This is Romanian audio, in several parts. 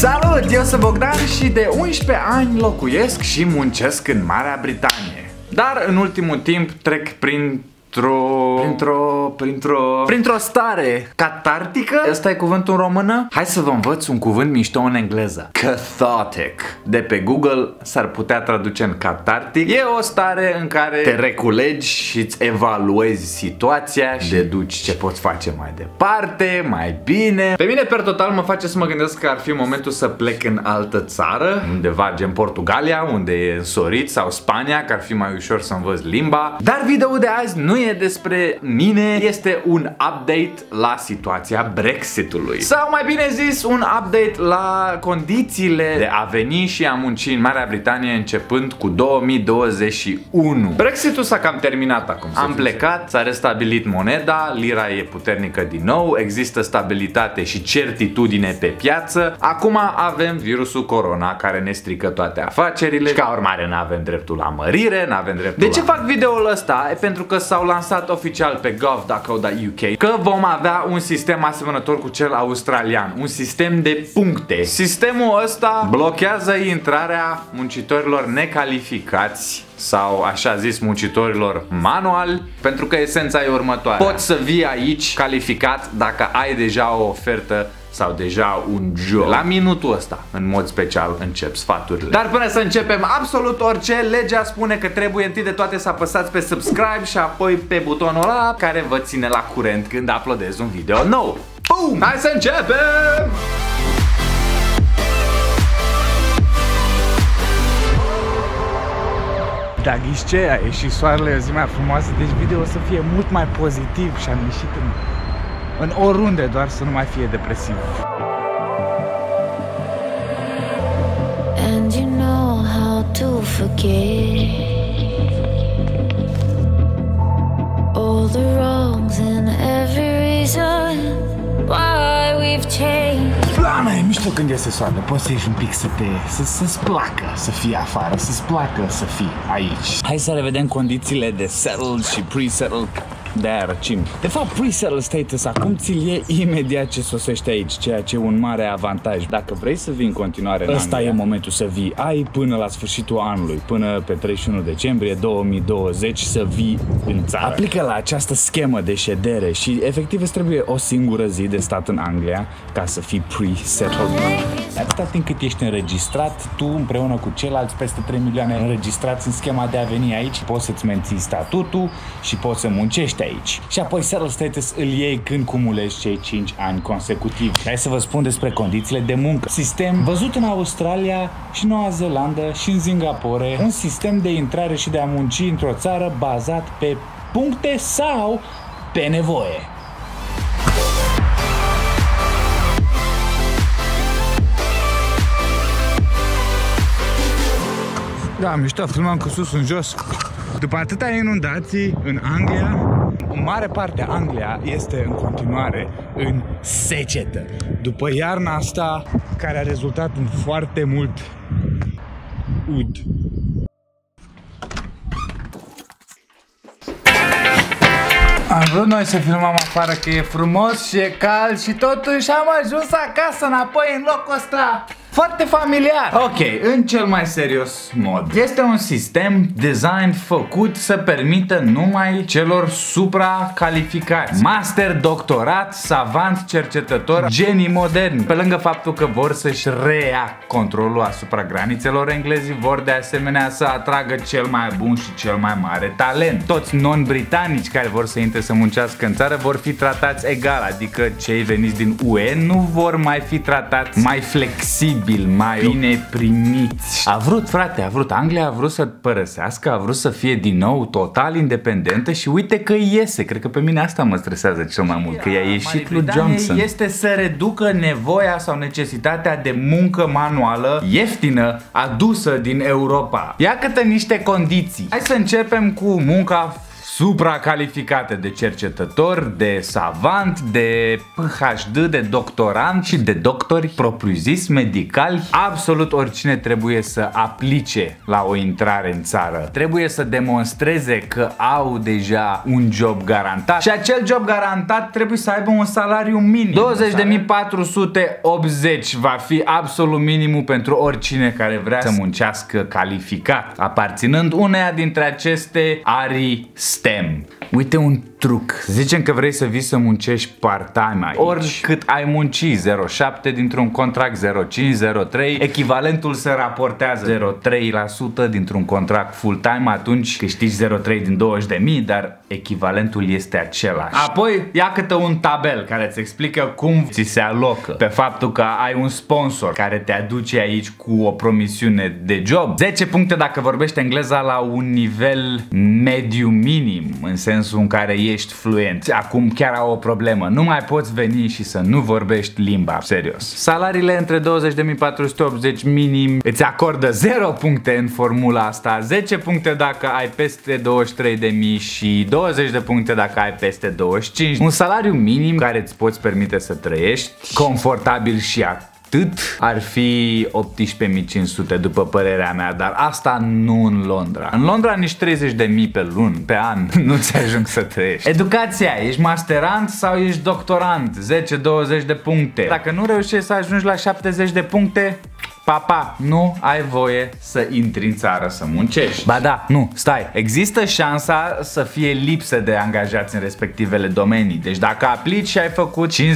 Salut, eu sunt Bogdan și de 11 ani locuiesc și muncesc în Marea Britanie. Dar în ultimul timp trec printr-o stare catartică. Ăsta e cuvântul în română? Hai să vă învăț un cuvânt mișto în engleză. Cathartic. De pe Google s-ar putea traduce în catartic. E o stare în care te reculegi și îți evaluezi situația și deduci ce poți face mai departe, mai bine. Pe mine, per total, mă face să mă gândesc că ar fi momentul să plec în altă țară, undeva gen Portugalia, unde e însorit, sau Spania, că ar fi mai ușor să învăț limba. Dar videoul de azi nu e despre mine, este un update la situația Brexitului. Sau mai bine zis, un update la condițiile de a veni și a munci în Marea Britanie începând cu 2021. Brexitul s-a cam terminat acum. Am plecat, s-a restabilit moneda, lira e puternică din nou, există stabilitate și certitudine pe piață. Acum avem virusul corona care ne strică toate afacerile și ca urmare nu avem dreptul la mărire, nu avem dreptul. De ce fac videoul ăsta? E pentru că s-au lansat oficial pe gov.co.uk că vom avea un sistem asemănător cu cel australian, un sistem de puncte. Sistemul ăsta blochează intrarea muncitorilor necalificați sau așa zis muncitorilor manuali, pentru că esența e următoarea: poți să vii aici calificat dacă ai deja o ofertă sau deja un job. La minutul ăsta, în mod special, încep sfaturile. Dar până să începem absolut orice, legea spune că trebuie întâi de toate să apăsați pe subscribe și apoi pe butonul ăla care vă ține la curent când uploadez un video nou. Boom! Hai să începem! Da, ghiși ce? A ieșit soarele, e o zi mai frumoasă, deci video o să fie mult mai pozitiv și am ieșit în oriunde, doar să nu mai fie depresiv. And you know how to forget all the wrongs and every reason why we've changed. Doamne, e mișto când iese soarele, poți să ieși un pic să-ți placă să fii afară, să-ți placă să fii aici. Hai să revedem condițiile de settled și pre-settled. De-aia răcim. De fapt, pre-settled status acum ți-l e imediat ce sosești aici, ceea ce e un mare avantaj. Dacă vrei să vii în continuare în Anglia, e momentul să vii. Ai până la sfârșitul anului, până pe 31 decembrie 2020 să vii în țară. Aplică la această schemă de ședere și efectiv îți trebuie o singură zi de stat în Anglia ca să fii pre-settled. Atâta timp cât ești înregistrat, tu împreună cu ceilalți peste 3 milioane înregistrați în schema de a veni aici, poți să-ți menții statutul și poți să muncești aici. Și apoi settled status îl iei când cumulezi cei 5 ani consecutivi. Hai să vă spun despre condițiile de muncă. Sistem văzut în Australia și Noua Zeelandă și în Singapore. Un sistem de intrare și de a munci într-o țară bazat pe puncte sau pe nevoie. Da, mișto, filmam cu sus în jos. După atâtea inundații în Anglia, o mare parte a Anglia este în continuare în secetă. După iarna asta, care a rezultat în foarte mult ud. Am vrut noi să filmăm afară că e frumos și e cald și totuși am ajuns acasă înapoi în locul ăsta foarte familiar. Ok, în cel mai serios mod. Este un sistem design făcut să permită numai celor supracalificați. Master, doctorat, savant, cercetător, genii moderni. Pe lângă faptul că vor să-și reia controlul asupra granițelor, englezii vor de asemenea să atragă cel mai bun și cel mai mare talent. Toți non-britanici care vor să intre să muncească în țară vor fi tratați egal, adică cei veniți din UE nu vor mai fi tratați mai flexibil, mai bine primiți. A vrut, frate, a vrut. Anglia a vrut să părăsească, a vrut să fie din nou total independentă și uite că iese. Cred că pe mine asta mă stresează cel mai mult, că i-a ieșit lui Johnson. Este să reducă nevoia sau necesitatea de muncă manuală ieftină adusă din Europa. Ia câte niște condiții. Hai să începem cu munca supracalificate de cercetător, de savant, de PhD, de doctorant și de doctori propriu-zis medicali. Absolut oricine trebuie să aplice la o intrare în țară. Trebuie să demonstreze că au deja un job garantat și acel job garantat trebuie să aibă un salariu minim. 20.480 va fi absolut minimul pentru oricine care vrea să muncească calificat, aparținând uneia dintre aceste arii STEM. Uite un truc. Zicem că vrei să vii să muncești part-time aici. Oricât ai munci, 0,7 dintr-un contract, 0,5, 0,3, echivalentul se raportează 0,3% dintr-un contract full-time, atunci câștigi 0,3 din 20.000, dar echivalentul este același. Apoi ia câte un tabel care îți explică cum ți se alocă, pe faptul că ai un sponsor care te aduce aici cu o promisiune de job. 10 puncte dacă vorbești engleza la un nivel mediu-minim, în sensul în care ești fluent. Acum chiar au o problemă. Nu mai poți veni și să nu vorbești limba. Serios. Salariile între 20.480 minim îți acordă 0 puncte în formula asta, 10 puncte dacă ai peste 23.000 și 20 de puncte dacă ai peste 25. Un salariu minim care îți poți permite să trăiești confortabil și atât ar fi 18.500 după părerea mea, dar asta nu în Londra. În Londra nici 30.000 pe lună, pe an, nu-ți ajung să trăiești. Educația, ești masterand sau ești doctorand, 10-20 de puncte. Dacă nu reușești să ajungi la 70 de puncte, papa, nu ai voie să intri în țară să muncești. Ba da, nu, stai. Există șansa să fie lipsă de angajați în respectivele domenii. Deci dacă aplici și ai făcut 50-40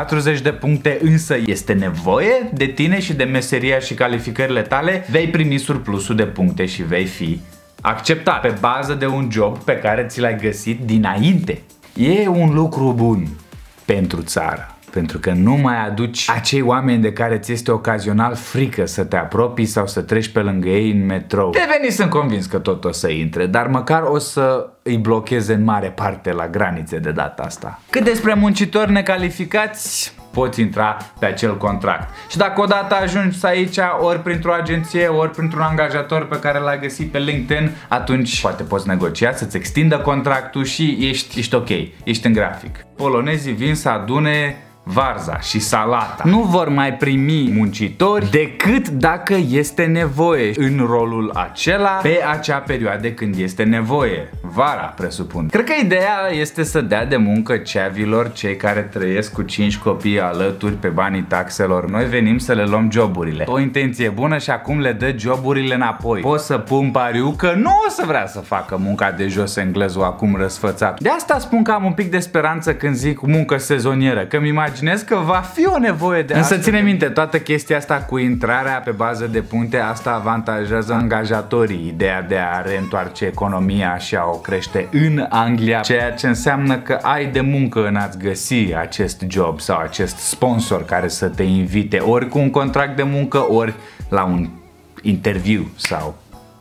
de puncte, însă este nevoie de tine și de meseria și calificările tale, vei primi surplusul de puncte și vei fi acceptat pe bază de un job pe care ți l-ai găsit dinainte. E un lucru bun pentru țară, pentru că nu mai aduci acei oameni de care ți este ocazional frică să te apropii sau să treci pe lângă ei în metrou. Deveni, sunt convins că tot o să intre, dar măcar o să îi blocheze în mare parte la granițe de data asta. Cât despre muncitori necalificați, poți intra pe acel contract. Și dacă odată ajungi aici, ori printr-o agenție, ori printr-un angajator pe care l-ai găsit pe LinkedIn, atunci poate poți negocia să-ți extindă contractul și ești ok, ești în grafic. Polonezii vin să adune varza și salata. Nu vor mai primi muncitori decât dacă este nevoie în rolul acela pe acea perioadă când este nevoie. Vara, presupun. Cred că ideea este să dea de muncă ceavilor, cei care trăiesc cu 5 copii alături pe banii taxelor. Noi venim să le luăm joburile. O intenție bună și acum le dă joburile înapoi. Pot să pun pariu că nu o să vrea să facă munca de jos englezul acum răsfățat. De asta spun că am un pic de speranță când zic muncă sezonieră, că mi imaginez că va fi o nevoie de asta. Însă ține minte, toată chestia asta cu intrarea pe bază de puncte, asta avantajează angajatorii, ideea de a reîntoarce economia și a o crește în Anglia, ceea ce înseamnă că ai de muncă în a-ți găsi acest job sau acest sponsor care să te invite ori cu un contract de muncă, ori la un interviu sau...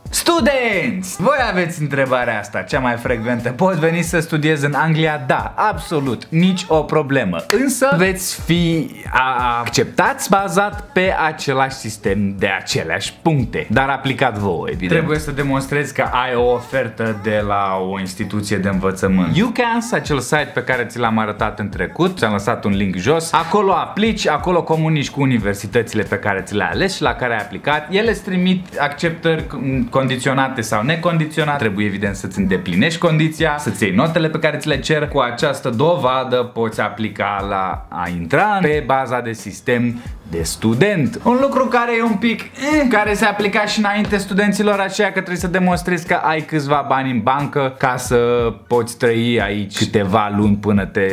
Studenți! Voi aveți întrebarea asta, cea mai frecventă. Poți veni să studiezi în Anglia? Da, absolut, nici o problemă. Însă veți fi acceptați bazat pe același sistem de aceleași puncte, dar aplicat vouă, evident. Trebuie să demonstrezi că ai o ofertă de la o instituție de învățământ. UCAS, acel site pe care ți l-am arătat în trecut, ți-am lăsat un link jos. Acolo aplici, acolo comunici cu universitățile pe care ți le-ai ales și la care ai aplicat. Ele îți trimit acceptări condiționate sau necondiționate. Trebuie evident să-ți îndeplinești condiția, să-ți iei notele pe care ți le cer. Cu această dovadă poți aplica la a intra pe baza de sistem de student. Un lucru care e un pic care se aplica și înainte studenților aceia, că trebuie să demonstrezi că ai câțiva bani în bancă ca să poți trăi aici câteva luni până te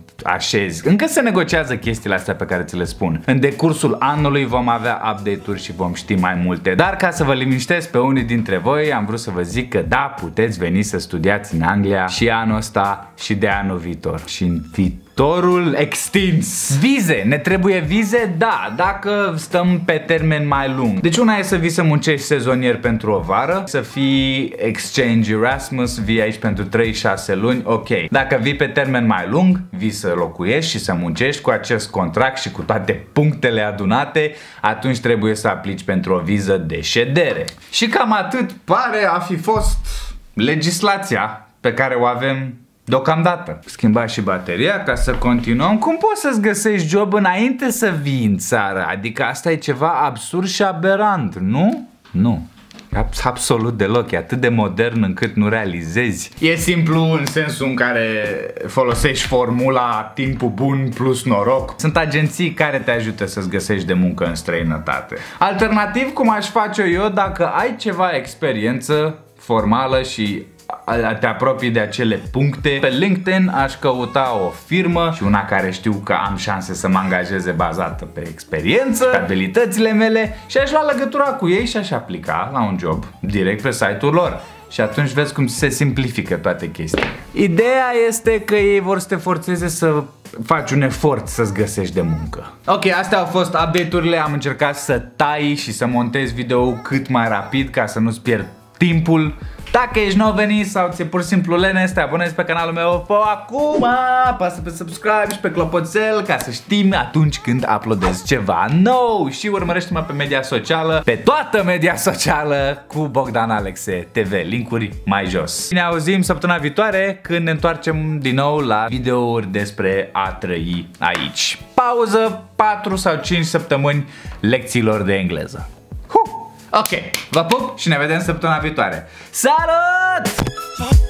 așezi. Încă se negociază chestiile astea pe care ți le spun. În decursul anului vom avea update-uri și vom ști mai multe. Dar ca să vă liniștesc pe unii dintre voi, am vrut să vă zic că da, puteți veni să studiați în Anglia și anul ăsta și de anul viitor. Și în viitorul extins. Vize. Ne trebuie vize? Da, dacă stăm pe termen mai lung. Deci una e să vii să muncești sezonier pentru o vară, să fii exchange Erasmus, vii aici pentru 3-6 luni, ok. Dacă vii pe termen mai lung, vii să locuiești și să muncești cu acest contract și cu toate punctele adunate, atunci trebuie să aplici pentru o viză de ședere. Și cam atât pare a fi fost legislația pe pe care o avem deocamdată. Schimba și bateria ca să continuăm. Cum poți să-ți găsești job înainte să vii în țară? Adică asta e ceva absurd și aberant, nu? Nu. Absolut deloc, e atât de modern încât nu realizezi. E simplu în sensul în care folosești formula timpul bun plus noroc. Sunt agenții care te ajută să-ți găsești de muncă în străinătate. Alternativ, cum aș face eu dacă ai ceva experiență formală și te apropii de acele puncte, pe LinkedIn aș căuta o firmă și una care știu că am șanse să mă angajeze bazată pe experiență, pe abilitățile mele, și aș lua legătura cu ei și aș aplica la un job direct pe site-ul lor. Și atunci vezi cum se simplifică toate chestiile. Ideea este că ei vor să te forțeze să faci un efort să-ți găsești de muncă. Ok, astea au fost update-urile. Am încercat să tai și să montez video cât mai rapid ca să nu-ți pierd timpul. Dacă ești nou venit sau ți-e pur și simplu lene să te abonezi pe canalul meu, fă acum, apasă pe subscribe și pe clopoțel ca să știm atunci când uploadez ceva nou. Și urmărește-mă pe media socială, pe toată media socială, cu Bogdan Alexe TV, linkuri mai jos. Ne auzim săptămâna viitoare când ne întoarcem din nou la videouri despre a trăi aici. Pauză 4 sau 5 săptămâni lecțiilor de engleză. Ok, vă pup și ne vedem săptămâna viitoare. Salut!